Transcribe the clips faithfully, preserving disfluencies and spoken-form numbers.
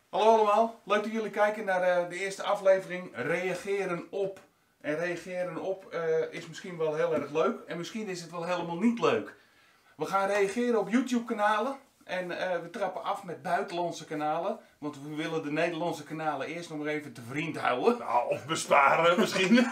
Hallo allemaal, leuk dat jullie kijken naar uh, de eerste aflevering Reageren op. En reageren op uh, is misschien wel heel erg leuk en misschien is het wel helemaal niet leuk. We gaan reageren op YouTube kanalen en uh, we trappen af met buitenlandse kanalen. Want we willen de Nederlandse kanalen eerst nog maar even te vriend houden. Nou, of besparen misschien.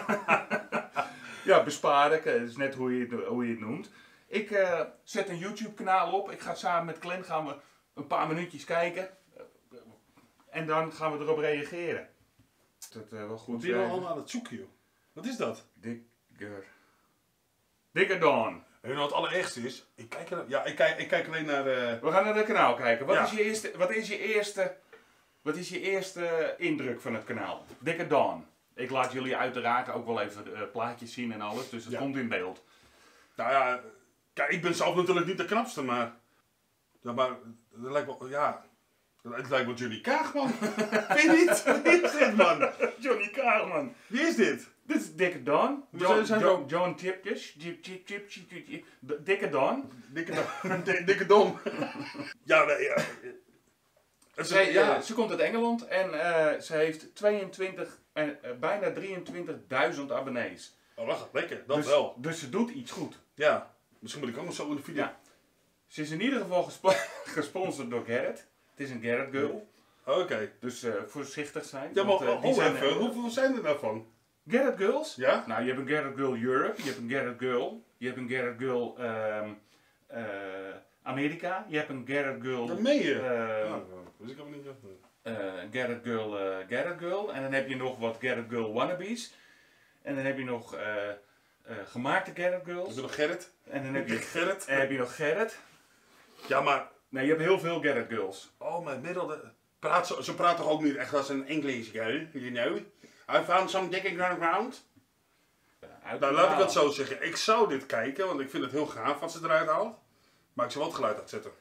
Ja, besparen, dat is net hoe je het, hoe je het noemt. Ik uh, zet een YouTube kanaal op, ik ga samen met Glenn gaan we een paar minuutjes kijken. En dan gaan we erop reageren. Dat uh, wel goed. Wat ben je nou allemaal aan het zoeken, joh? Wat is dat? Dikker. Dikker Dawn. En wat het allerergste is, ik kijk, er, ja, ik kijk, ik kijk alleen naar de... We gaan naar het kanaal kijken. Wat, Ja. is je eerste, wat, is je eerste, wat is je eerste indruk van het kanaal? Dikker Dawn. Ik laat jullie uiteraard ook wel even uh, plaatjes zien en alles, dus het Ja. komt in beeld. Nou ja, kijk, ik ben zelf natuurlijk niet de knapste, maar... Ja, maar het lijkt wel, ja... Het lijkt wel Johnny Kaagman. Vind je niet? Wie is dit, man? Johnny Kaagman. Wie is dit? Dit is Dikker Dawn. We John, zijn John, zo- John Tipjes. Chip, chip, chip, chip, chip, chip. Dikker Dawn. Dikke, di- dikke dom. Ja, nee, ja. Het is, Ze, ja. ja, ze komt uit Engeland en uh, ze heeft tweeëntwintig en uh, bijna drieëntwintigduizend abonnees. Oh, dat gaat lekker. Dat dus, wel. Dus ze doet iets goed. Ja. Misschien moet ik ook nog zo in de video. Ja. Ze is in ieder geval gespo gesponsord door Garrett. Het is een Garrett girl. Oké. Okay. Dus uh, voorzichtig zijn. Ja, maar want, uh, oh, die zijn, even. uh, Hoeveel zijn er nou van? Garrett girls? Ja? Nou, je hebt een Garrett girl Europe, je hebt een Garrett girl, je hebt een Garrett girl um, uh, Amerika, je hebt een Garrett girl... Dat meen je? Uh, oh, dus ik heb niet uh, Garrett girl, uh, Garrett girl. En dan heb je nog wat Garrett girl wannabes. En dan heb je nog uh, uh, gemaakte Garrett girls. Heb je nog Gerrit? En dan heb je Gerrit. En heb je nog Gerrit. Ja, maar... Nee, je hebt heel veel Garrett girls. Oh, mijn middelde... Praat, ze, ze praat toch ook niet echt als een English girl, you know? I found some digging around. Ja, Nou, laat ik het zo zeggen. Ik zou dit kijken, want ik vind het heel gaaf wat ze eruit haalt. Maar ik zal wel het geluid uitzetten.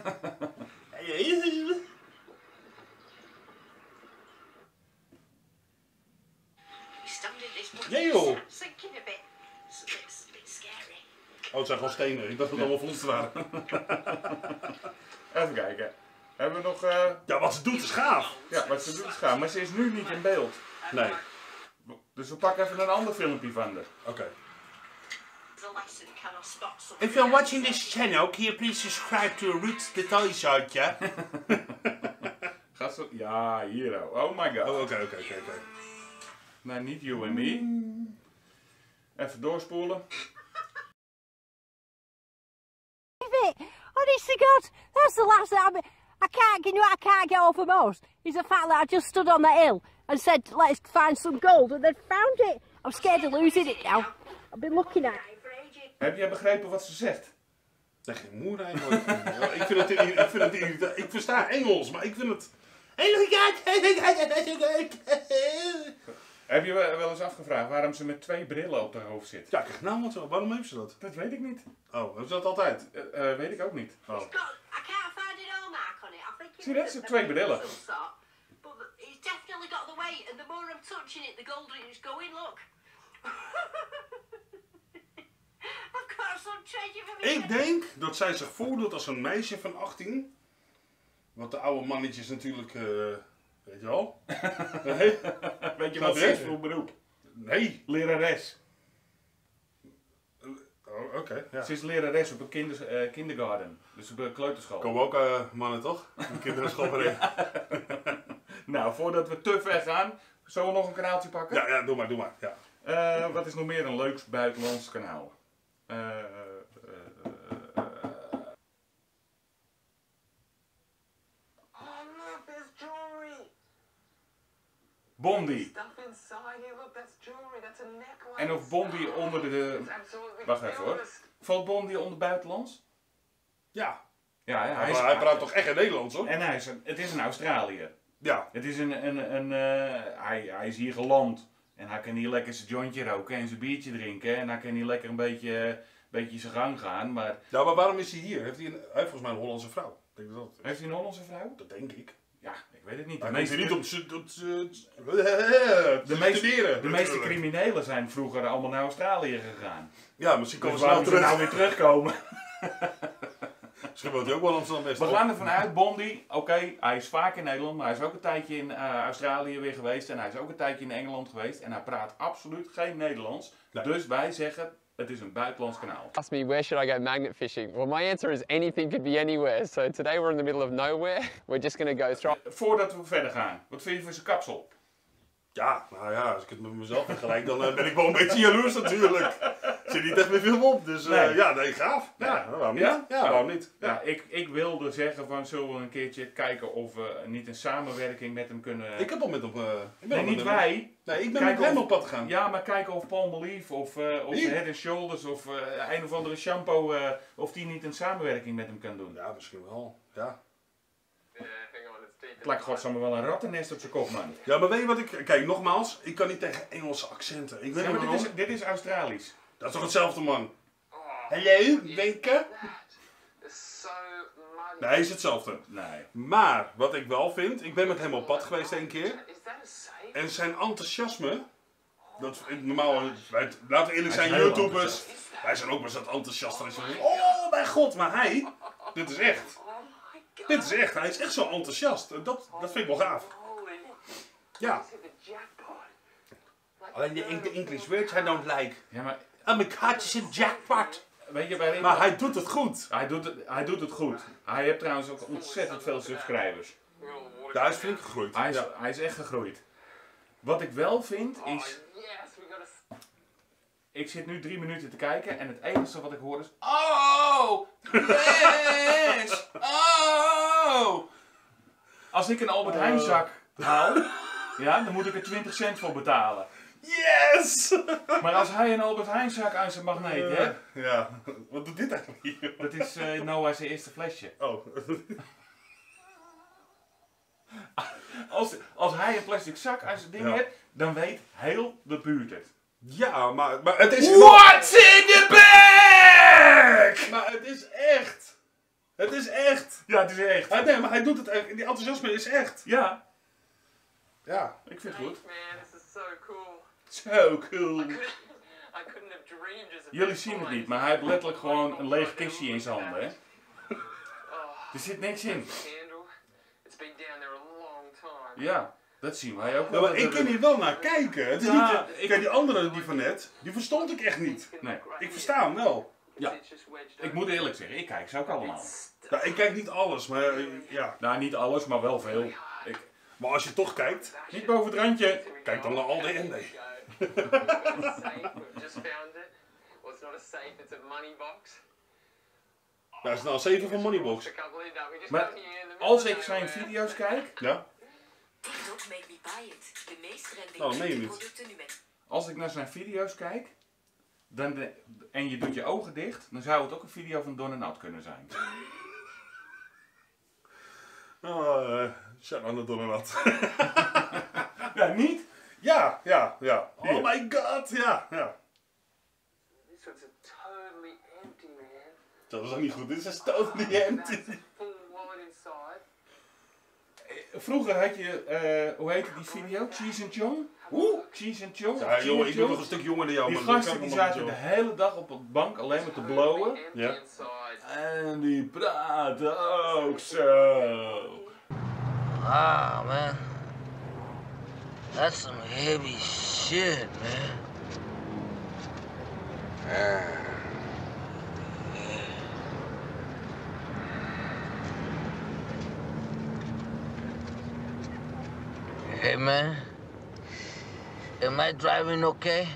Ja, joh. Oh, het zijn gewoon stenen. Ik dacht dat het allemaal vloesten waren. Even kijken. Hebben we nog... Uh... Ja, wat ze doet is gaaf. Ja, wat ze doet is gaaf. Maar ze is nu niet in beeld. Nee. Dus we pakken even een ander filmpje van haar. Oké. Okay. If you're watching this channel, can you please subscribe to Roots the Toy Shot, ja? Gaat zo... Ja, hier. Oh my god. Oh, oké, oké, oké. Nou, niet you and me. Even doorspoelen. Honest to God, that's the last that I mean, I can't, you know what I can't get over most? Is the fact that I just stood on the hill and said, let's find some gold, and they'd found it. I'm scared of losing it now. I've been looking at it. Heb jij begrepen wat ze zegt? Zeg geen moer eigenlijk. ik, vind het, ik, vind het, ik versta Engels, maar ik vind het... Heb je wel eens afgevraagd waarom ze met twee brillen op haar hoofd zit? Ja, kijk nou wat zo. Waarom heeft ze dat? Dat weet ik niet. Oh, hebben ze dat altijd? Uh, uh, weet ik ook niet. Oh. Zie je dat? Ze twee brillen. Ik denk dat zij zich voordoet als een meisje van achttien. Want de oude mannetjes natuurlijk, uh, weet je wel. Nee. Weet je wat ze is voor beroep? Nee. Lerares. Oh, oké. Okay, ja. Ze is lerares op een kinder, uh, kindergarten. Dus op een kleuterschool. Komen ook uh, mannen toch? Een kinderschool erin. Nou, voordat we te ver gaan, zullen we nog een kanaaltje pakken? Ja, ja, doe maar, doe maar. Ja. Uh, wat is nog meer een leuk buitenlands kanaal? Uh, uh, uh, uh, oh look, there's jewelry. Bondi. Stuff inside here. Look, that's jewelry. That's a necklace. En of Bondi onder de... de... Wacht even hoor. Valt Bondi onder buitenlands? Ja. Ja, ja, hij, hij, is, hij praat toch echt in Nederlands hoor? En hij is een, het is een Australiër. Ja. Het is een, een, een uh, hij, hij is hier geland. En hij kan hier lekker zijn jointje roken en zijn biertje drinken. En hij kan hier lekker een beetje, uh, beetje zijn gang gaan. Maar... Ja, maar waarom is hij hier? Heeft hij, een, hij heeft volgens mij een Hollandse vrouw. Denk dat het heeft hij een Hollandse vrouw? Dat denk ik. Ja, ik weet het niet. Hij de meeste, niet om te, te, te, de, meeste, studeren, de meeste criminelen zijn vroeger allemaal naar Australië gegaan. Ja, misschien komen dus ze nou terug. nou weer terugkomen. Misschien woont hij ook wel in Amsterdam West. We gaan ervan uit, Bondi, oké, okay, hij is vaak in Nederland, maar hij is ook een tijdje in uh, Australië weer geweest en hij is ook een tijdje in Engeland geweest en hij praat absoluut geen Nederlands. Nee. Dus wij zeggen, het is een buitenlands kanaal. Ask me, where should I go magnet fishing? Well, my answer is anything could be anywhere. So today we're in the middle of nowhere. We're just going to go through. Voordat we verder gaan, wat vind je van zijn kapsel? Ja, nou ja, als ik het met mezelf vergelijk, dan uh, ben ik wel een beetje jaloers natuurlijk. Er zit niet echt meer veel op, dus uh, Nee. ja, nee, gaaf. Ja, Ja. waarom niet? Ja? Ja, Zo. waarom niet? Ja, Ja. ik, ik wilde zeggen van, zullen we een keertje kijken of we niet een samenwerking met hem kunnen... Ik heb al met hem... Uh, ik ben nee, al met niet hem- wij. Nee, ik ben Kijk met hem of- op pad gegaan. Ja, maar kijken of Palmolive of, uh, of Wie? Head and Shoulders of uh, een of andere shampoo, uh, of die niet een samenwerking met hem kan doen. Ja, misschien wel. Ja. Het lijkt godsamme wel een rattennest op zijn kop, man. Ja, maar weet je wat ik... Kijk, nogmaals, ik kan niet tegen Engelse accenten. Ik weet Ja, niet maar waarom. dit, is, dit is Australisch. Dat is toch hetzelfde, man? Hallo, Wenke? It's so muddy. Nee, hij is hetzelfde. Nee. Maar, wat ik wel vind, ik ben met hem op pad geweest een keer. Is that a safe? En zijn enthousiasme, dat normaal, wij, laten we eerlijk zijn, Hij is heel YouTubers, wij zijn ook best wat enthousiast. En zo, oh mijn god, maar hij, dit is echt. Oh my god. Dit is echt, hij is echt zo enthousiast. En Dat, dat vind ik wel gaaf. Holy. Ja. He's hit the jackpot. Like Alleen de, de English words I don't like. Ja, maar Oh my god, is een jackpot. weet je waarin... Maar hij doet het goed. hij, doet het, hij doet het goed. Hij heeft trouwens ook ontzettend veel subscribers. Ja, hij is flink gegroeid. Hij is, Ja. hij is echt gegroeid. Wat ik wel vind Oh is... yes, we got a. Ik zit nu drie minuten te kijken en het enige wat ik hoor is... Oh! Yes! Oh! Als ik een Albert Heijn zak haal, ja, dan moet ik er twintig cent voor betalen. Yes! Maar als hij een Albert Heijn zak aan zijn magneet heeft, Ja, wat doet dit eigenlijk hier? dat is uh, Noah's eerste flesje. Oh. Als, als hij een plastic zak aan zijn ding Ja. heeft, dan weet heel de buurt het. Ja, maar, maar het is... What's in the bag? Maar het is echt. Het is echt. Ja, het is echt. Hij, nee, maar hij doet het echt. Die enthousiasme is echt. Ja, Ja. ik vind het goed. Man, this is so cool. Zo cool. I couldn't, I couldn't have dreamed just. Jullie zien het niet, maar hij heeft letterlijk gewoon een leeg kistje in zijn handen, hè? Er zit niks in. Candle. It's been down there a long time. Ja, dat zien wij ook Ja, wel. maar ik kan hier wel naar kijken. Het is Ja, niet de- ik- Kijk, die andere die van net, die verstond ik echt niet. Nee, Ik versta hem wel. Ja. It's just wedged ik moet eerlijk zeggen, ik kijk ze ook allemaal. Ja, ik kijk niet alles, maar eh, ja. Nou, niet alles, maar wel veel. Ik, Maar als je toch kijkt, niet boven het randje. kijk dan naar al de N D. It's a safe. We've just found it. Well, it's not a safe. It's a money box. Daar is nou zeven van Moneybox. I can't believe that. We just Maar got here in the middle als of ik zijn nowhere. video's kijk, Ja? Don't make me buy it. De meest Oh, meen je rendabele niet? producten nu met als ik naar zijn video's kijk, dan de- en je doet je ogen dicht, dan zou het ook een video van Don en Nat kunnen zijn. Oh, uh, shout out naar Donald. Ja, niet? Ja, ja, ja. Hier. Oh my god, ja, ja. This one's totally empty, man. Dat is ook niet goed. Dit is totally empty. That's a full wallet inside. Vroeger had je, eh, hoe heette die video? Cheese and Chong? Oeh, Cheese and Chong? Ja, Cheese jongen, and ik ben Chong? nog een stuk jonger dan jou. Die maar dat gasten kan die allemaal zaten de niet hele dag op de bank alleen maar te blowen. Empty Ja. inside. En die praten ook zo. Ah, man. That's some heavy shit, man. Ah. Hey, man. Am I driving okay?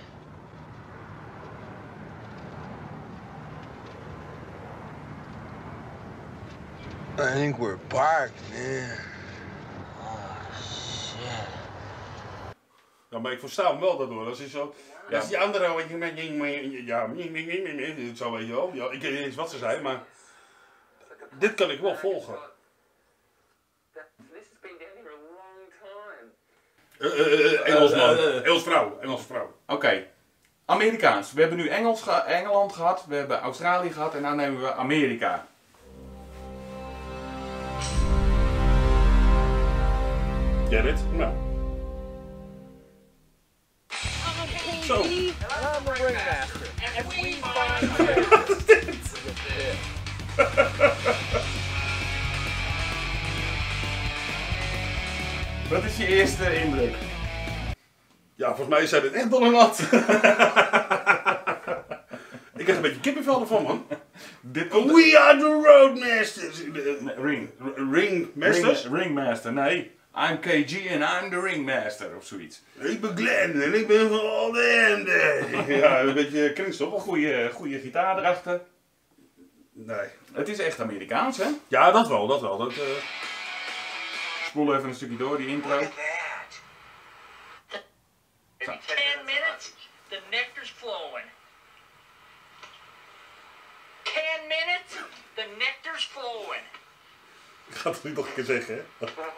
I think we're parked, man. Oh, shit. Ja, maar ik versta hem wel daardoor. Als hij zo... Ja. Als die andere... Ja, zo weet je wel. Ja, ik weet niet eens wat ze zei, maar... Dit kan ik wel volgen. That, this has been down here a long time. Uh, uh, uh, Engels man. Eh, eh, eh. Engels vrouw. Engels vrouw. Oké, Amerikaans. We hebben nu Engels ge- Engeland gehad, we hebben Australië gehad en nu nemen we Amerika. Get it? Nou. Zo. I'm the ringmaster. And we find Wat is je eerste indruk? Ja, volgens mij zijn het echt dol en nat. Ik krijg een beetje kippenvel ervan, man. Dit komt... We are the Roadmasters. Nee, Ring. Ringmasters? Ring, ringmaster, nee. I'm K G and I'm the ringmaster of zoiets. Ik ben Glenn en ik ben van all the end. Ja, een beetje klinkt toch? Goeie, goeie gitaar erachter. Nee. Het is echt Amerikaans, hè? Ja, dat wel, dat wel. Dat, uh... Spoel even een stukje door, die intro. ten minutes, the nectar's flowing. ten minutes, the nectar's flowing. Ik ga het niet nog een keer zeggen, hè?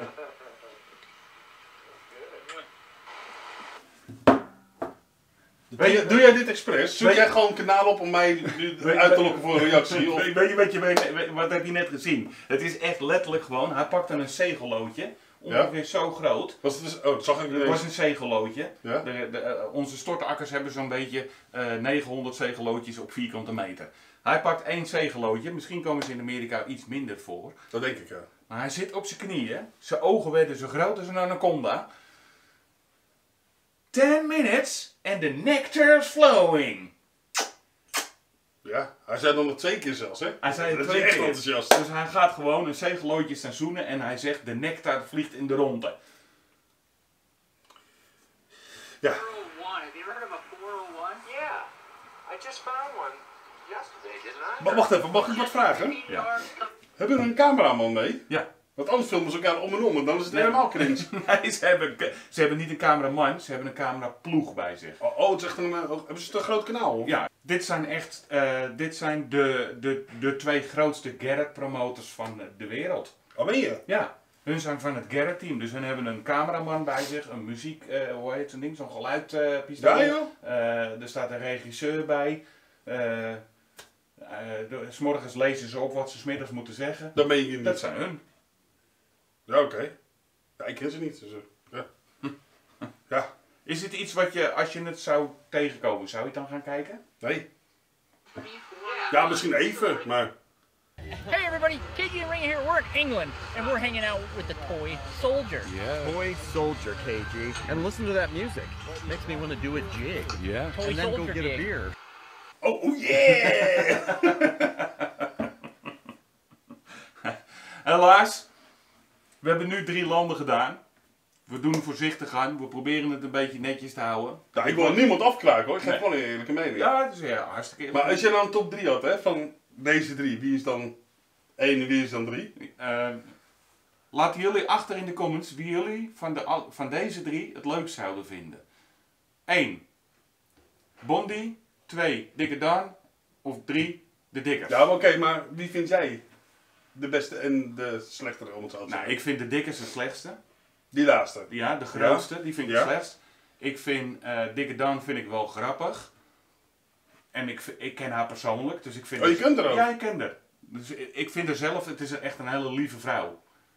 Doe, je, doe jij dit expres? Zoek jij gewoon een kanaal op om mij uit te lokken voor een reactie? Of? Weet je wat, je weet, wat heb je net gezien? Het is echt letterlijk gewoon, hij pakt dan een zegelloodje, ongeveer ja? zo groot. Was het dus, oh, dat zag ik niet. Het was een zegelloodje. Ja? De, de, uh, onze stortakkers hebben zo'n beetje uh, negenhonderd zegelloodjes op vierkante meter. Hij pakt één zegelloodje, misschien komen ze in Amerika iets minder voor. Dat denk ik, ja. Maar hij zit op zijn knieën, zijn ogen werden zo groot als een anaconda. ten minutes and the nectar's flowing. Ja, hij zei dan nog twee keer zelfs, hè? Hij zei dat twee is echt keer. enthousiast. Dus hij gaat gewoon een zegelloodje staan zoenen en hij zegt de nectar vliegt in de ronde. Ja. four oh one, have you ever heard of a four oh one? Yeah, I just found one yesterday, didn't I? Maar wacht even, mag ik wat vragen? Ja. Hebben we een cameraman mee? Ja. Want anders filmen ze elkaar om en om en dan is het helemaal cringe. Nee, ze hebben, ze hebben niet een cameraman, ze hebben een cameraploeg bij zich. Oh, oh, het is echt een, uh, hebben ze een groot kanaal? Of? Ja, dit zijn echt uh, dit zijn de, de, de twee grootste Garrett-promoters van de wereld. Oh, ben je? Ja, hun zijn van het Garrett-team, dus hun hebben een cameraman bij zich, een muziek, uh, hoe heet zo'n ding, zo'n geluidpistool. Ja, joh. Uh, er staat een regisseur bij. Uh, uh, 's morgens lezen ze op wat ze 's middags moeten zeggen. Dat meen je niet. Dat zijn hun. Ja, oké. Okay. Ja, ik ken ze niet. Dus, uh, ja. Ja. Is dit iets wat je, als je het zou tegenkomen, zou je het dan gaan kijken? Nee. Ja, misschien even, maar... Hey everybody, K G and Ring here. We're in England and we're hanging out with the toy soldier. Yeah. Toy soldier, K G. And listen to that music. Makes me want to do a jig. Yeah. Toy and then soldier go get gig. a beer. Oh, oh yeah! Helaas, we hebben nu drie landen gedaan. We doen voorzichtig aan, we proberen het een beetje netjes te houden. Nou, ik wil niemand afkraken hoor, ik geef Nee. gewoon een eerlijke mening. Ja, het is ja, hartstikke eerlijk. Maar als je nou een top drie had, hè, van deze drie, wie is dan één en wie is dan drie? Uh, laten jullie achter in de comments wie jullie van, de, van deze drie het leukst zouden vinden. één. Bondi. twee. Dikke Dan. Of drie. De Dikkers. Ja, oké, okay, maar wie vind jij de beste en de slechtere om het zo te zeggen? Nou, ik vind de Dikkers het slechtste. Die laatste? Ja, de grootste, ja. Die vind ik ja. het slechtst. Ik vind uh, Dikke Dan vind ik wel grappig. En ik, ik ken haar persoonlijk, dus ik vind... Oh, je dus, kent haar ook? Ja, ik ken haar. Dus ik vind haar zelf, het is echt een hele lieve vrouw.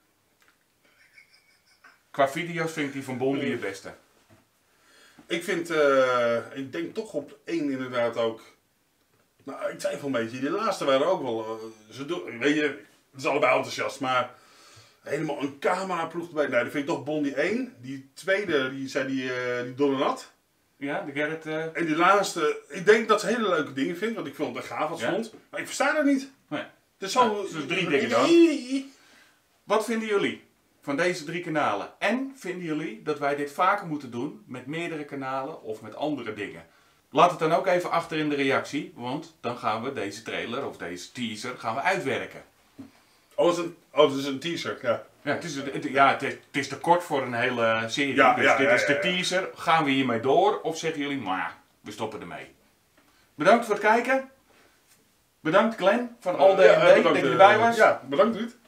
Qua video's vind ik die van Bondi het beste. Ik vind, uh, ik denk toch op één inderdaad ook. Nou, ik twijfel een beetje. Die laatste waren ook wel, uh, ze doen, weet je, het is allebei enthousiast, maar helemaal een cameraploeg erbij. Nee, dat vind ik toch Bondi één. Die tweede, die zei die, uh, die Donnerat. Ja, de Garrett. Uh... En die laatste, ik denk dat ze hele leuke dingen vindt, want ik vond het echt gaaf wat ze ja? vond. Maar ik versta dat niet. Nee. Dus zo, nou, dus drie dingen dan. Wat vinden jullie van deze drie kanalen? En vinden jullie dat wij dit vaker moeten doen met meerdere kanalen of met andere dingen? Laat het dan ook even achter in de reactie, want dan gaan we deze trailer of deze teaser gaan we uitwerken. Oh, het is een, oh, het is een teaser, ja. Ja, het is, het, ja, het is, het is te kort voor een hele serie, ja, dus ja, dit ja, is de ja, ja. teaser. Gaan we hiermee door of zeggen jullie, maar we stoppen ermee? Bedankt voor het kijken. Bedankt Glenn van All Day ja, and Day, bedankt, dat je erbij uh, was. Ja, bedankt Ruud.